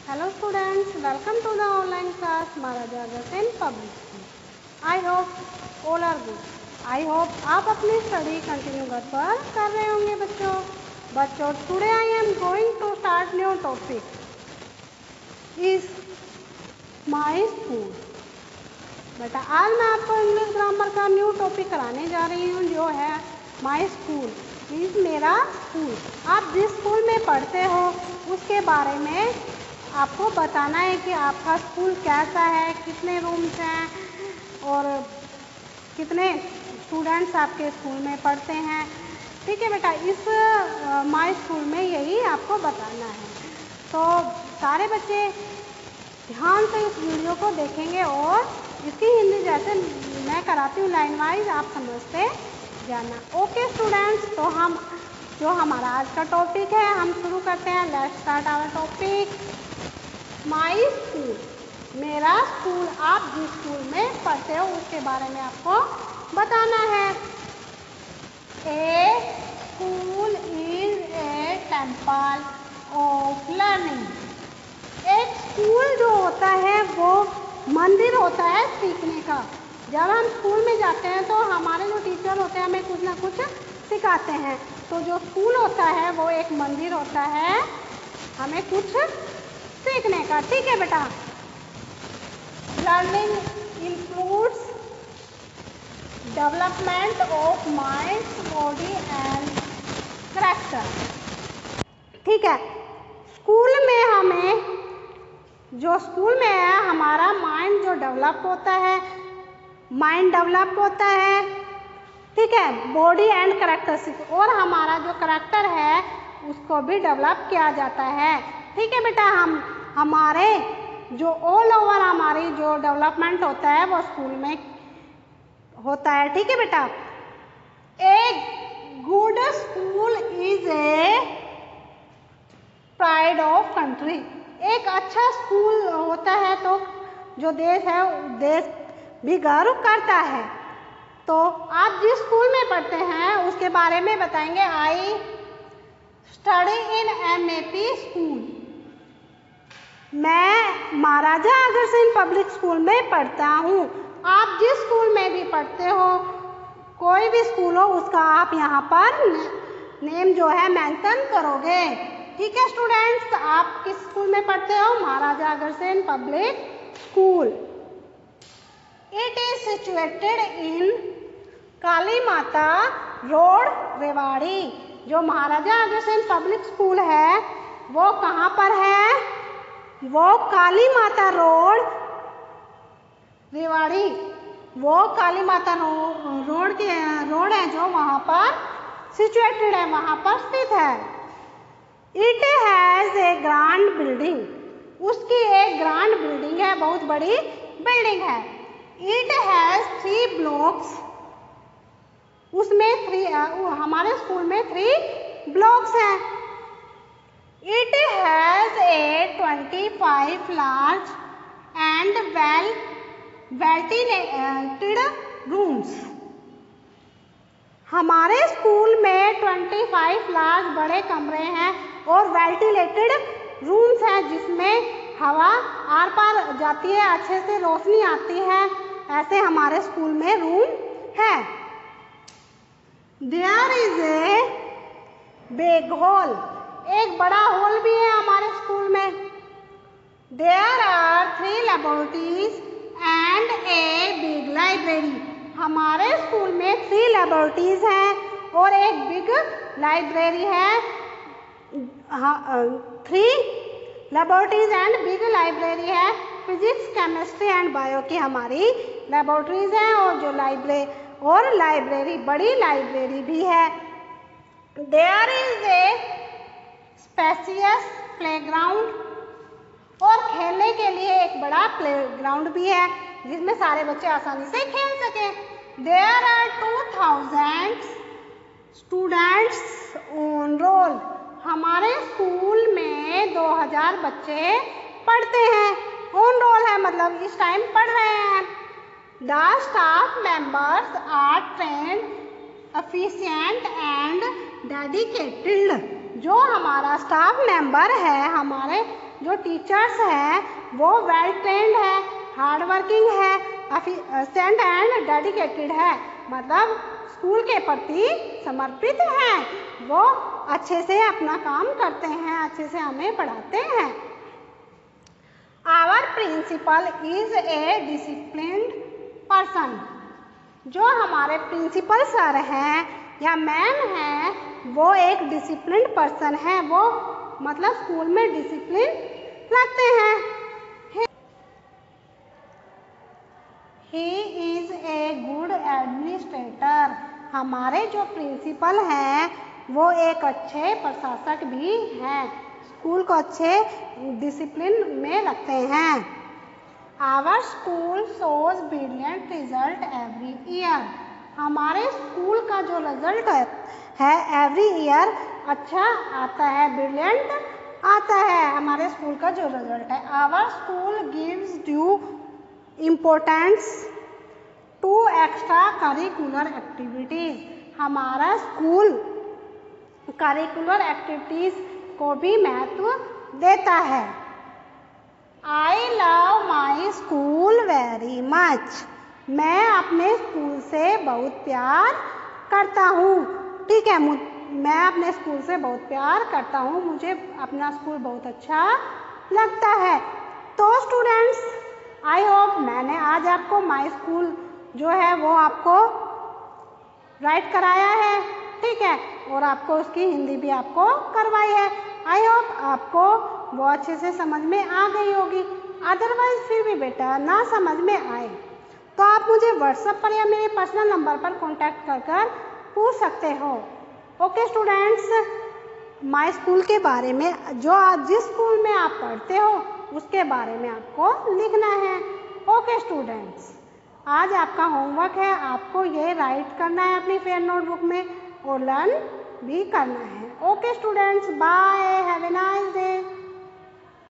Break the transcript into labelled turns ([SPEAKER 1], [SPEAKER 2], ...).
[SPEAKER 1] Hello students, welcome to the online class Maharaja Agarsen Public School. I hope all are good. I hope आप अपनी study continue घर पर कर रहे होंगे बच्चों today I am going to start new topic is my school. बेटा आज मैं आपको इंग्लिश ग्रामर का न्यू टॉपिक कराने जा रही हूँ जो है माई स्कूल मीन्स मेरा स्कूल। आप जिस स्कूल में पढ़ते हो उसके बारे में आपको बताना है कि आपका स्कूल कैसा है, कितने रूम्स हैं और कितने स्टूडेंट्स आपके स्कूल में पढ़ते हैं। ठीक है बेटा, इस माई स्कूल में यही आपको बताना है। तो सारे बच्चे ध्यान से इस वीडियो को देखेंगे और इसकी हिंदी जैसे मैं कराती हूँ लाइन वाइज आप समझते जाना। ओके स्टूडेंट्स, तो हम जो हमारा आज का टॉपिक है हम शुरू करते हैं। Let's start our topic my school. मेरा स्कूल, आप जिस स्कूल में पढ़ते हो उसके बारे में आपको बताना है। A school is a temple of learning. एक स्कूल जो होता है वो मंदिर होता है सीखने का। जब हम स्कूल में जाते हैं तो हमारे जो टीचर होते हैं हमें कुछ ना कुछ सिखाते हैं। तो जो स्कूल होता है वो एक मंदिर होता है हमें कुछ सीखने का। ठीक है बेटा, learning includes development of mind, body and character. ठीक है, स्कूल में हमें जो स्कूल में है हमारा माइंड जो डेवलप होता है, माइंड डेवलप होता है। ठीक है, बॉडी एंड कैरेक्टरिस्टिक, और हमारा जो कैरेक्टर है उसको भी डेवलप किया जाता है। ठीक है बेटा, हमारे जो ऑल ओवर हमारी जो डेवलपमेंट होता है वो स्कूल में होता है। ठीक है बेटा, a good school is a pride of country. एक अच्छा स्कूल होता है तो जो देश है देश भी गर्व करता है। तो आप जिस स्कूल में पढ़ते हैं उसके बारे में बताएंगे। I study in MAP school. मैं महाराजा अग्रसेन पब्लिक स्कूल में पढ़ता हूँ। आप जिस स्कूल में भी पढ़ते हो, कोई भी स्कूल हो, उसका आप यहाँ पर नेम जो है मेंशन करोगे। ठीक है स्टूडेंट्स, आप किस स्कूल में पढ़ते हो? Maharaja Agrasen public school. It is situated in Kali Mata road, Rewari. जो महाराजा अग्रसेन पब्लिक स्कूल है वो कहाँ पर है? वो काली माता रोड, रेवाड़ी। वो काली माता रोड है जो वहाँ पर सिचुएटेड है, वहाँ पर स्थित है। It has a grand building. उसकी एक ग्रांड बिल्डिंग है, बहुत बड़ी बिल्डिंग है। It has 3 blocks. उसमें हमारे स्कूल में 3 ब्लॉक्स हैं। It has a 25 large and well ventilated rooms. हमारे स्कूल में 25 लार्ज बड़े कमरे हैं और वेंटिलेटेड रूम्स हैं जिसमें हवा आर पार जाती है, अच्छे से रोशनी आती है। ऐसे हमारे स्कूल में रूम है। There is a big hall. एक बड़ा हॉल भी है हमारे स्कूल में। There are 3 laboratories and a big library. हमारे स्कूल में 3 लेबोरेटरीज हैं और एक बिग लाइब्रेरी है। 3 लेबोरेटरीज एंड बिग लाइब्रेरी है। फिजिक्स, केमिस्ट्री एंड बायो की हमारी लेबोरेटरीज हैं और जो लाइब्रेरी बड़ी लाइब्रेरी भी है। There is a spacious playground, और खेलने के लिए एक बड़ा प्लेग्राउंड भी है जिसमें सारे बच्चे आसानी से खेल सकें। There are 2000 students on roll. हमारे स्कूल में 2000 बच्चे पढ़ते हैं। ऑन रोल है मतलब इस टाइम पढ़ रहे हैं। The staff members are trained, efficient and dedicated. जो हमारा स्टाफ मेंबर है, हमारे जो टीचर्स हैं वो वेल ट्रेंड है, हार्ड वर्किंग है, एफिशिएंट एंड डेडिकेटेड है, मतलब स्कूल के प्रति समर्पित हैं, वो अच्छे से अपना काम करते हैं, अच्छे से हमें पढ़ाते हैं। Our principal is a disciplined person. जो हमारे प्रिंसिपल सर हैं या मैम हैं वो एक डिसिप्लिन्ड पर्सन है, वो मतलब स्कूल में डिसिप्लिन रखते हैं। He is a good administrator. हमारे जो प्रिंसिपल हैं वो एक अच्छे प्रशासक भी हैं, स्कूल को अच्छे डिसिप्लिन में रखते हैं। Our school shows brilliant result every year. हमारे स्कूल का जो रिजल्ट है एवरी ईयर अच्छा आता है, ब्रिलियंट आता है हमारे स्कूल का जो रिजल्ट है। Our school gives due importance to extra curricular activities. हमारा स्कूल करिकुलर एक्टिविटीज़ को भी महत्व देता है। I love my school very much. मैं अपने स्कूल से बहुत प्यार करता हूँ। ठीक है, मैं अपने स्कूल से बहुत प्यार करता हूँ, मुझे अपना स्कूल बहुत अच्छा लगता है। तो स्टूडेंट्स, आई होप मैंने आज आपको माई स्कूल जो है वो आपको राइट कराया है, ठीक है, और आपको उसकी हिंदी भी आपको करवाई है। आई होप आपको वो अच्छे से समझ में आ गई होगी। अदरवाइज फिर भी बेटा ना समझ में आए तो आप मुझे व्हाट्सएप पर या मेरे पर्सनल नंबर पर कॉन्टैक्ट कर पूछ सकते हो। ओके स्टूडेंट्स, माई स्कूल के बारे में जो आज जिस स्कूल में आप पढ़ते हो उसके बारे में आपको लिखना है। ओके स्टूडेंट्स, आज आपका होमवर्क है, आपको ये राइट करना है अपनी फेयर नोटबुक में और लर्न भी करना है। Okay students, bye, have a nice day.